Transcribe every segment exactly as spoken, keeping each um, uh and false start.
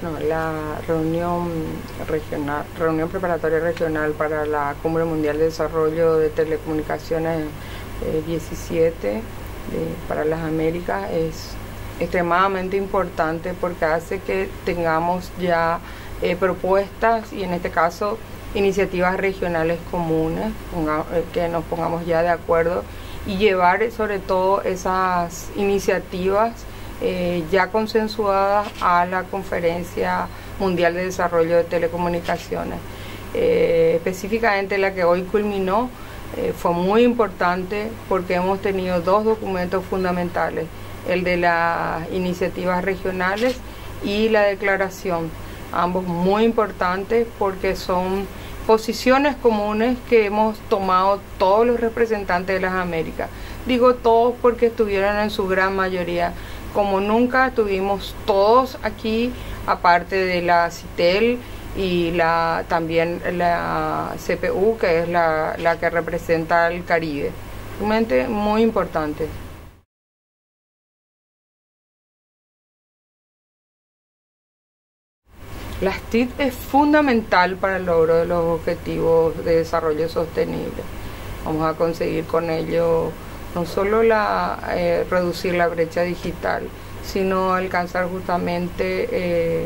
No, la reunión regional, reunión preparatoria regional para la Cumbre Mundial de Desarrollo de Telecomunicaciones eh, diecisiete eh, para las Américas es extremadamente importante porque hace que tengamos ya eh, propuestas y en este caso iniciativas regionales comunes, ponga, eh, que nos pongamos ya de acuerdo y llevar sobre todo esas iniciativas Eh, ya consensuadas a la Conferencia Mundial de Desarrollo de Telecomunicaciones. Eh, específicamente la que hoy culminó eh, fue muy importante porque hemos tenido dos documentos fundamentales, el de las iniciativas regionales y la declaración, ambos muy importantes porque son posiciones comunes que hemos tomado todos los representantes de las Américas. Digo todos porque estuvieron en su gran mayoría. Como nunca tuvimos todos aquí, aparte de la CITEL y la, también la C P U, que es la, la que representa al Caribe. Realmente muy importante. Las T I C es fundamental para el logro de los objetivos de desarrollo sostenible. Vamos a conseguir con ello no solo la, eh, reducir la brecha digital, sino alcanzar justamente eh,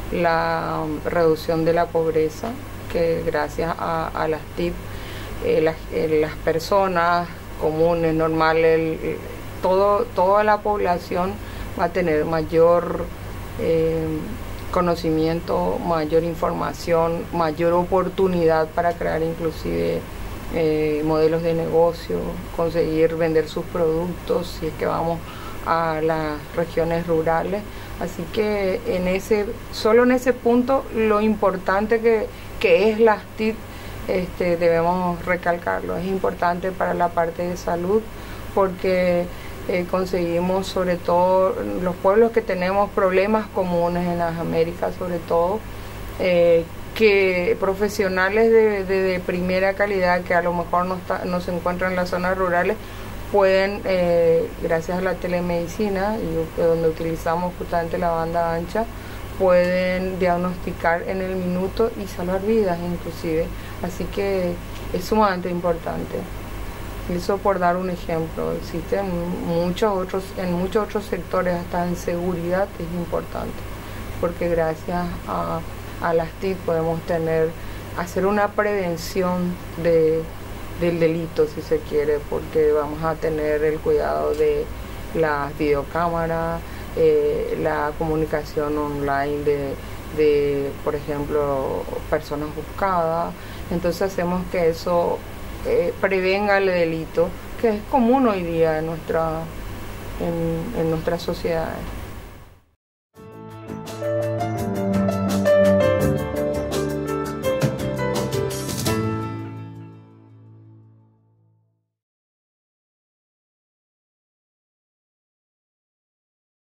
la reducción de la pobreza, que gracias a, a las T I C, eh, las, eh, las personas comunes, normales, el, todo, toda la población va a tener mayor eh, conocimiento, mayor información, mayor oportunidad para crear inclusive Eh, modelos de negocio, conseguir vender sus productos si es que vamos a las regiones rurales. Así que en ese, solo en ese punto lo importante que, que es las T I C, este, debemos recalcarlo. Es importante para la parte de salud porque eh, conseguimos sobre todo los pueblos que tenemos problemas comunes en las Américas, sobre todo eh, que profesionales de, de, de primera calidad que a lo mejor no, está, no se encuentran en las zonas rurales pueden, eh, gracias a la telemedicina y donde utilizamos justamente la banda ancha, pueden diagnosticar en el minuto y salvar vidas inclusive. Así que es sumamente importante. Eso por dar un ejemplo. Existen muchos otros, en muchos otros sectores, hasta en seguridad es importante, porque gracias a a las T I C podemos tener, hacer una prevención de, del delito si se quiere, porque vamos a tener el cuidado de las videocámaras, eh, la comunicación online de, de, por ejemplo, personas buscadas. Entonces hacemos que eso eh, prevenga el delito, que es común hoy día en, nuestra, en, en nuestras sociedades.